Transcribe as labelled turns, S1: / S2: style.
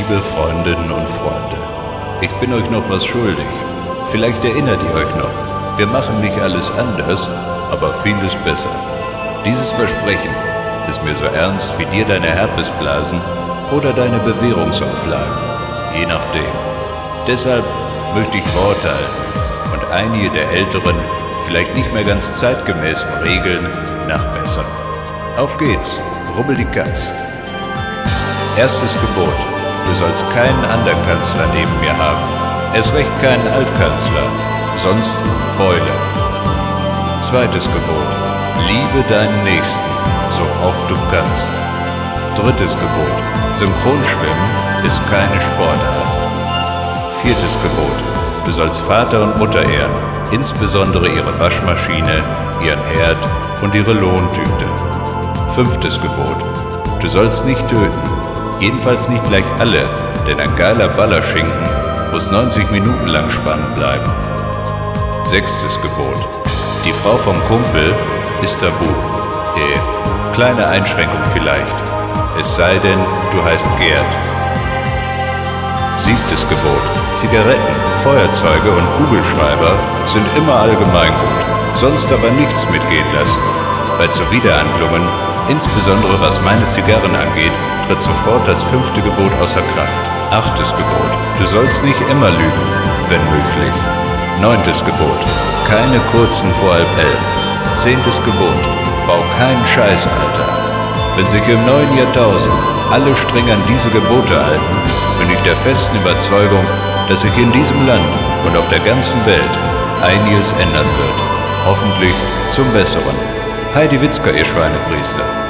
S1: Liebe Freundinnen und Freunde, ich bin euch noch was schuldig. Vielleicht erinnert ihr euch noch. Wir machen nicht alles anders, aber vieles besser. Dieses Versprechen ist mir so ernst wie dir deine Herpesblasen oder deine Bewährungsauflagen, je nachdem. Deshalb möchte ich Wort halten und einige der älteren, vielleicht nicht mehr ganz zeitgemäßen Regeln nachbessern. Auf geht's, rubbel die Katz. Erstes Gebot: Du sollst keinen anderen Kanzler neben mir haben. Erst recht keinen Altkanzler, sonst Beule. Zweites Gebot: Liebe deinen Nächsten, so oft du kannst. Drittes Gebot: Synchronschwimmen ist keine Sportart. Viertes Gebot: Du sollst Vater und Mutter ehren, insbesondere ihre Waschmaschine, ihren Herd und ihre Lohntüte. Fünftes Gebot: Du sollst nicht töten. Jedenfalls nicht gleich alle, denn ein geiler Ballerschinken muss 90 Minuten lang spannend bleiben. Sechstes Gebot: Die Frau vom Kumpel ist tabu. Kleine Einschränkung vielleicht, es sei denn, du heißt Gerd. Siebtes Gebot: Zigaretten, Feuerzeuge und Kugelschreiber sind immer Allgemeingut, sonst aber nichts mitgehen lassen. Bei Zuwiderhandlungen, insbesondere was meine Zigarren angeht, tritt sofort das 5. Gebot außer Kraft. 8. Gebot: Du sollst nicht immer lügen, wenn möglich. 9. Gebot: Keine kurzen vor 10:30. 10. Gebot: Bau keinen Scheiß, Alter. Wenn sich im neuen Jahrtausend alle streng an diese Gebote halten, bin ich der festen Überzeugung, dass sich in diesem Land und auf der ganzen Welt einiges ändern wird. Hoffentlich zum Besseren. Heidi Witzka, ihr Schweinepriester.